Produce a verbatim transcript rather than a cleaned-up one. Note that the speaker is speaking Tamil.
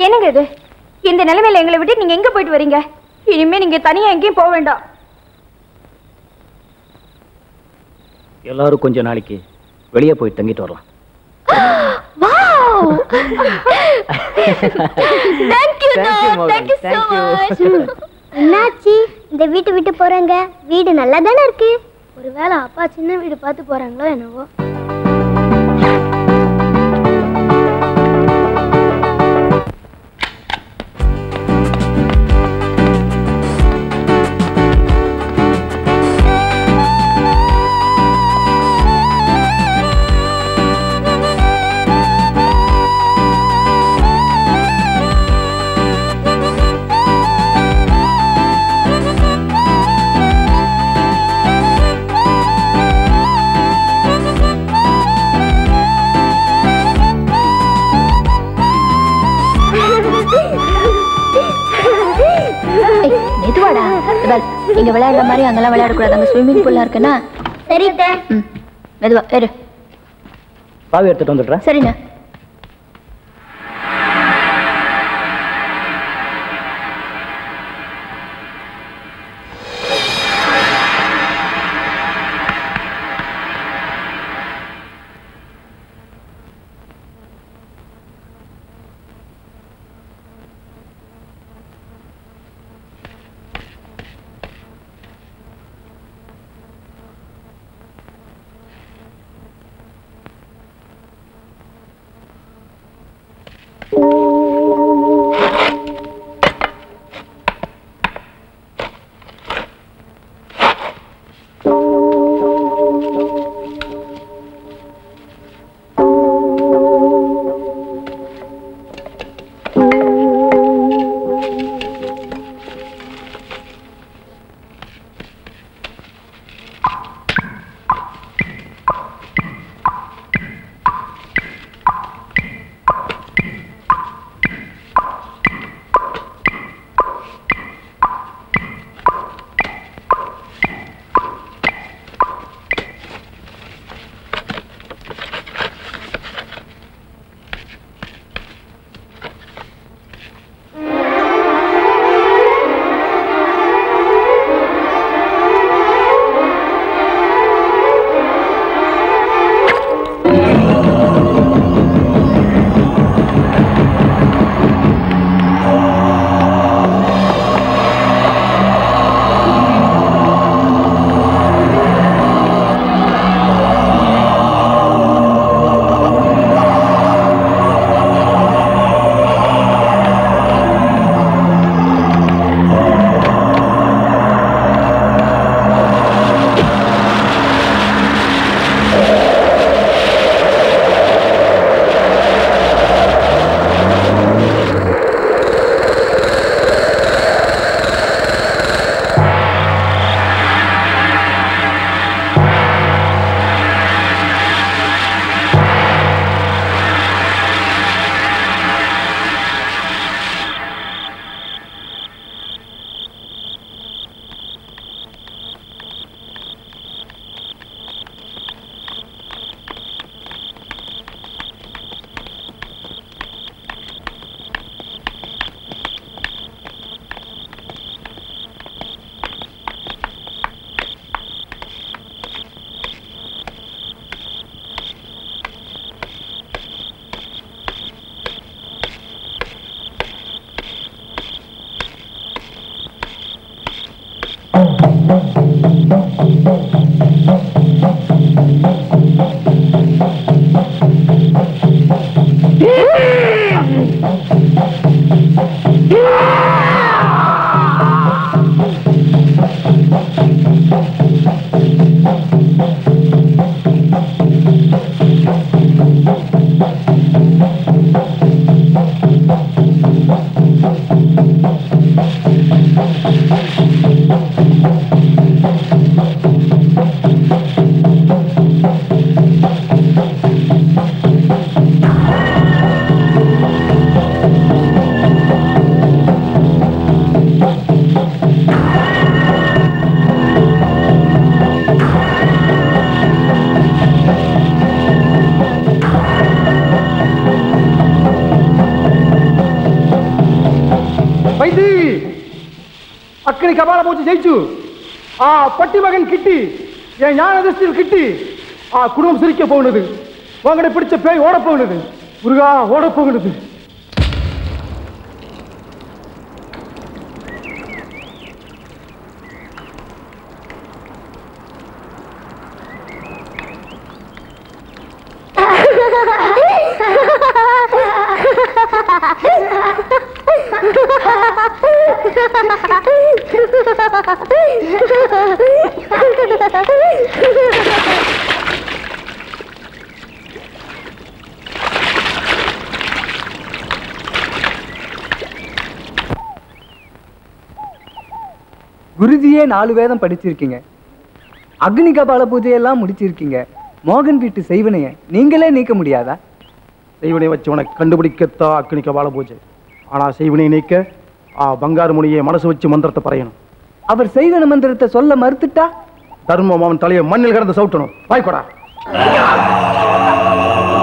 என்னங்க இது? இந்த நிலைமையில எங்களை விட்டு நீங்க எங்க போயிட்டு வரீங்க? இனிமே நீங்க தனியா எங்கேயும் போக வேண்டாம். எல்லாரும் கொஞ்ச நாளைக்கு வெளியே போய் தங்கிட்டு வரலாம். Wow! Thank you, thank you so much. என்னாச்சி? இந்த வீட்டை விட்டு போறாங்க. வீடு நல்லா தானே இருக்கு. ஒருவேளை அப்பா சின்ன வீடு பார்த்து போறாங்களோ என்னவோ. இங்க விளையாடுற மாதிரி அங்கெல்லாம் விளையாடக்கூடாது. அங்க ஸ்விம்மிங் பூல்லாம் இருக்குன்னா. சரிண்ணே. ம் மெதுவா ஏறு. பாவி எடுத்துட்டு வந்துடுறேன். சரிண்ணே. அக்கனி கபால பூஜை ஜெயிச்சு ஆ பட்டி மகன் கிட்டி என் ஞான திருஷ்டியில் கிட்டி ஆ குடும்பம் சிரிக்க போகுது. உங்களை பிடிச்ச பேய் ஓட போகுது. முருகா ஓட போகுது. குருஜியே நாலு வேதம் படிச்சிருக்கீங்க, அக்னி கபால பூஜையெல்லாம் முடிச்சிருக்கீங்க. மோகன் வீட்டு செய்வனைய நீங்களே நீக்க முடியாதா? செய்வனை வச்சு உனக்கு கண்டுபிடிக்கத்தா அக்னி கபால பூஜை. ஆனா செய்வனை நீக்க ஆ பங்காரு முனியை மனசு வச்சு மந்திரத்தை பறையணும். அவர் செய்வன மந்திரத்தை சொல்ல மறுத்துட்டா தர்மம் அவன் தலையை மண்ணில் கிடந்து சவுட்டணும். வாய்க்கோடா.